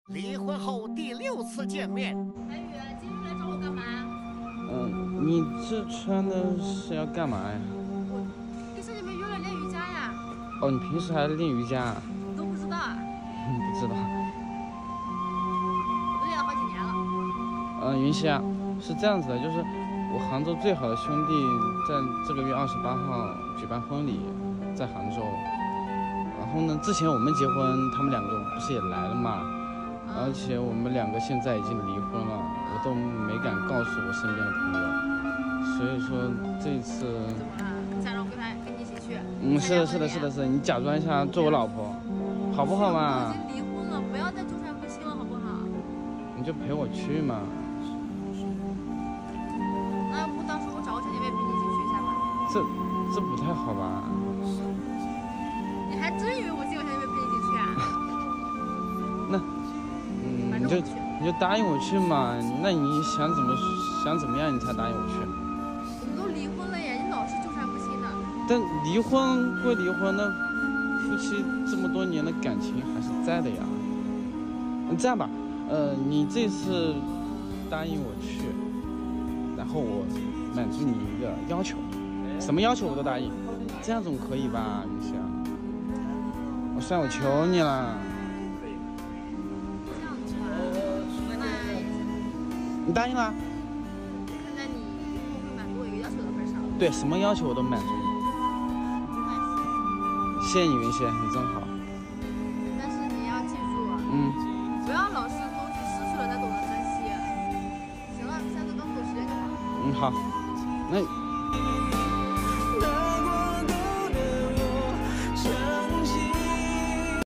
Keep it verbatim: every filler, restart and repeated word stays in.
离婚后第六次见面。 韩宇，今天来找我干嘛？ 嗯，你这穿的是要干嘛呀？ 我跟兄弟们约了练瑜伽呀。 哦，你平时还练瑜伽啊？ 你都不知道啊？ 不知道。 我练了好几年了。 嗯，云溪啊，是这样子的，就是我杭州最好的兄弟在这个月二十八号举办婚礼，在杭州。然后呢，之前我们结婚，他们两个不是也来了嘛？而且我们两个现在已经离婚了，我都没敢告诉我身边的朋友，所以说这一次， 怎么了？你想让我跟他跟你一起去？ 嗯，是的，是的，是的，是的，你假装一下做我老婆，好不好嘛？ 我已经离婚了，不要再纠缠不清了，好不好？ 你就陪我去嘛。 那要不到时候我找个小姐妹陪你一起去一下吧？ 这这不太好吧？ 你还真以为我叫个小姐妹陪你一起去啊？ 那。嗯，你就你就答应我去嘛？那你想怎么想怎么样，你才答应我去？ 我们都离婚了耶，你老是纠缠不清的。 但离婚归离婚，那夫妻这么多年的感情还是在的呀。嗯，这样吧，呃，你这次答应我去，然后我满足你一个要求，什么要求我都答应，这样总可以吧，云溪啊？我算我求你了。你答应了？ 看在你会满足我一个要求的份上。 对，什么要求我都满足你。谢谢你，云溪，你真好。 但是你要记住， 嗯， 不要老是东西失去了才懂得珍惜。行了，下次多给我时间就好。 嗯，好，那。